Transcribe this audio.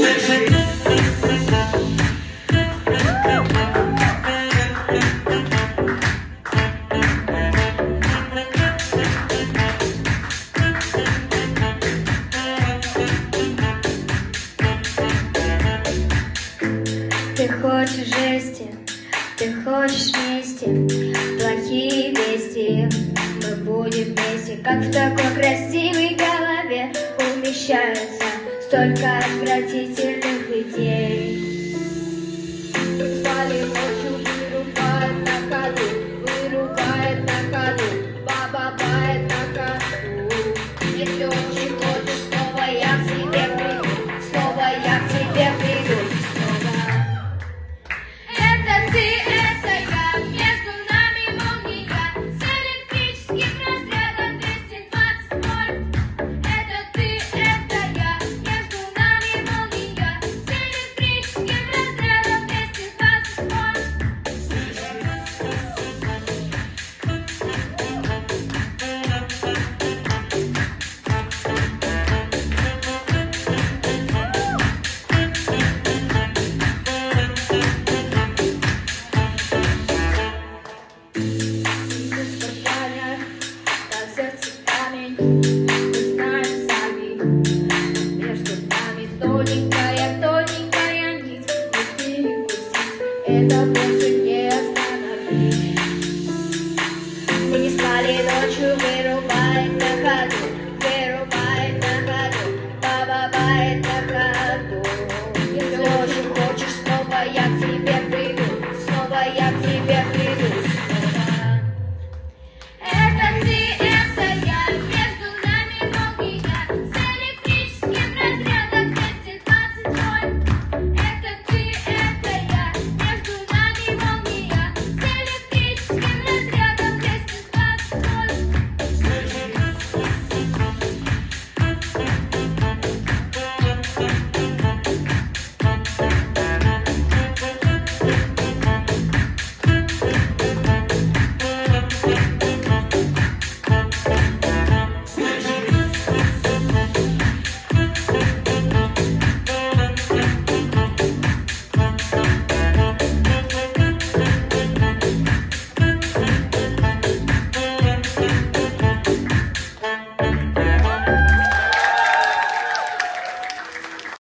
Ты хочешь жести, ты хочешь мести, плохие вести. Мы будем вместе, как в такой красивой голове умещается столько отвратительных идей. Звали ночью, вырубает на ходу, бабабает на ходу. Если очень хочешь, снова я к тебе приду, снова я к тебе приду.